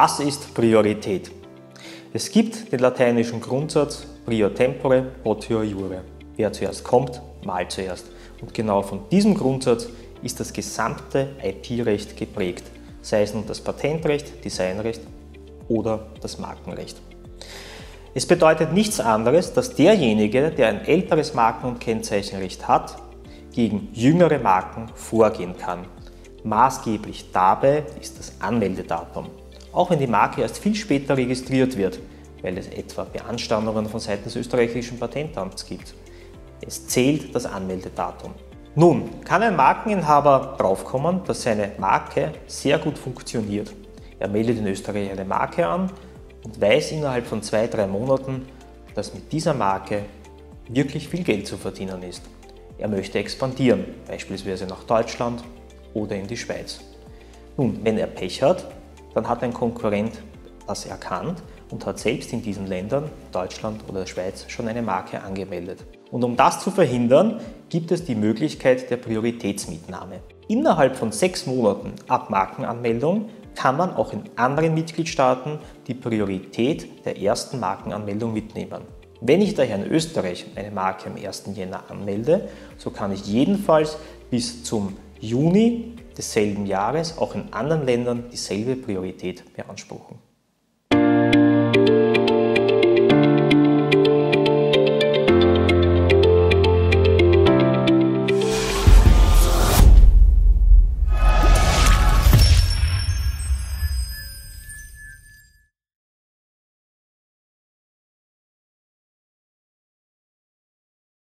Was ist Priorität? Es gibt den lateinischen Grundsatz prior tempore, potior iure. Wer zuerst kommt, mal zuerst. Und genau von diesem Grundsatz ist das gesamte IP-Recht geprägt, sei es nun das Patentrecht, Designrecht oder das Markenrecht. Es bedeutet nichts anderes, dass derjenige, der ein älteres Marken- und Kennzeichenrecht hat, gegen jüngere Marken vorgehen kann. Maßgeblich dabei ist das Anmeldedatum. Auch wenn die Marke erst viel später registriert wird, weil es etwa Beanstandungen von Seiten des österreichischen Patentamts gibt. Es zählt das Anmeldedatum. Nun kann ein Markeninhaber draufkommen, dass seine Marke sehr gut funktioniert. Er meldet in Österreich eine Marke an und weiß innerhalb von 2-3 Monaten, dass mit dieser Marke wirklich viel Geld zu verdienen ist. Er möchte expandieren, beispielsweise nach Deutschland oder in die Schweiz. Nun, wenn er Pech hat, dann hat ein Konkurrent das erkannt und hat selbst in diesen Ländern, Deutschland oder der Schweiz, schon eine Marke angemeldet. Und um das zu verhindern, gibt es die Möglichkeit der Prioritätsmitnahme. Innerhalb von 6 Monaten ab Markenanmeldung kann man auch in anderen Mitgliedstaaten die Priorität der ersten Markenanmeldung mitnehmen. Wenn ich daher in Österreich eine Marke am 1. Jänner anmelde, so kann ich jedenfalls bis zum Juni desselben Jahres auch in anderen Ländern dieselbe Priorität beanspruchen.